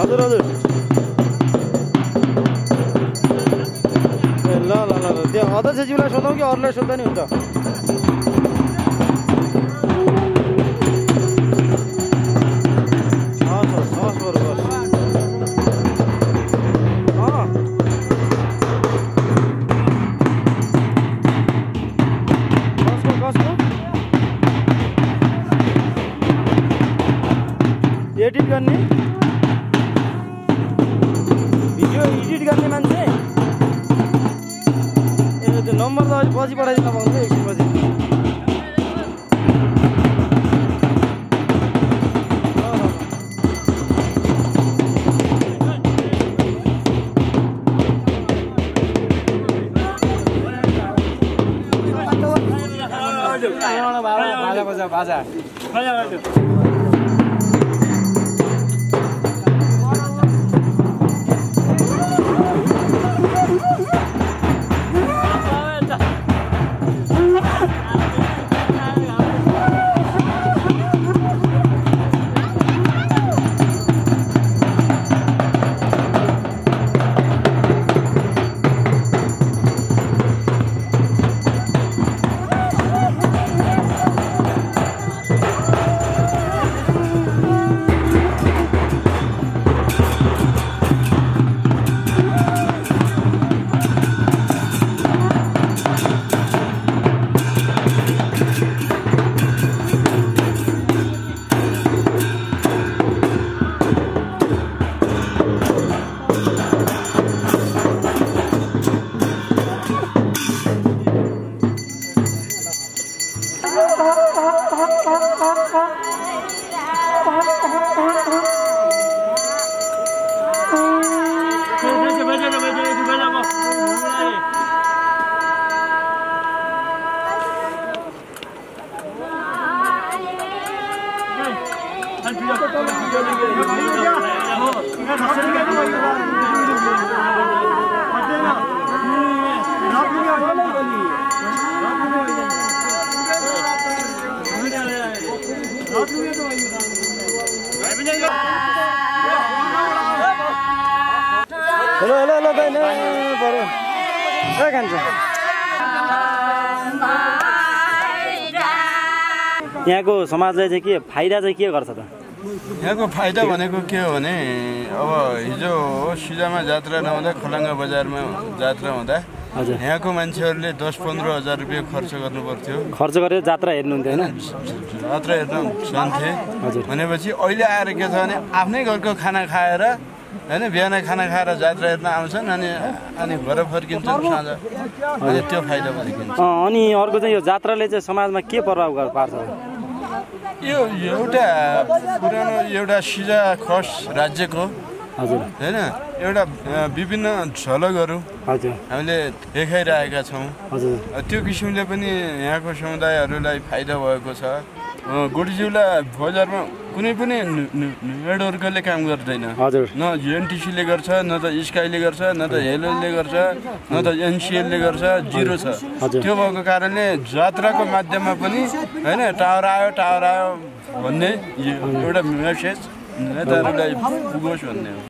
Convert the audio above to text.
हजुर हजुर ल ल ल त्यो अध्यक्षज्यूलाई सोधौँ कि अरूलाई सोध्दा नि हुन्छ एडिट गर्ने भिडियो एडिट गर्ने मान्छे त्यो नम्बर त अलिक पछि पठाइदिनु पाउँछ एकछिन पछि बाजा यहाँको समाजलाई चाहिँ के फाइदा चाहिँ के गर्छ त यहाँको फाइदा भनेको के हो भने अब हिजो सिजामा जात्रा नहुँदा खलङ्गा बजारमा जात्रा हुँदा यहाँको मान्छेहरूले 10-15 हजार रुपियाँ खर्च गर्नु पर्थ्यो खर्च गरेर जात्रा हेर्नुहुन्थ्यो हैन जात्रा हेर्न जान्थे भनेपछि अहिले आएर के छ भने आफ्नै घरको खाना खाएर हैन बिहान खाना खाएर जात्रा हेर्न आउँछन् अनि घर फर्किन्छन् साँझ अनि त्यो फाइदा भइन्छ अनि अर्को चाहिँ यो जात्राले चाहिँ समाजमा के प्रभाव पार्छ यो एउटा पुरानो एउटा सिजा खस राज्यको हजुर हैन एउटा विभिन्न झलकहरू हजुर हामीले देखाइरहेका छौँ हजुर त्यो किसिमले पनि यहाँको समुदायहरूलाई फाइदा भएको छ गोडीज्यूलाई बजारमा कुनै पनि नेटवर्कले काम गर्दैन हजुर न एनटिसीले गर्छ न त स्काईले गर्छ न त हेलोले गर्छ न त एनसिएलले गर्छ जिरो छ त्यो भएको कारणले जात्राको माध्यममा पनि हैन टावर आयो भन्ने एउटा मेसेज नेताहरूलाई पुगोस् भन्ने हो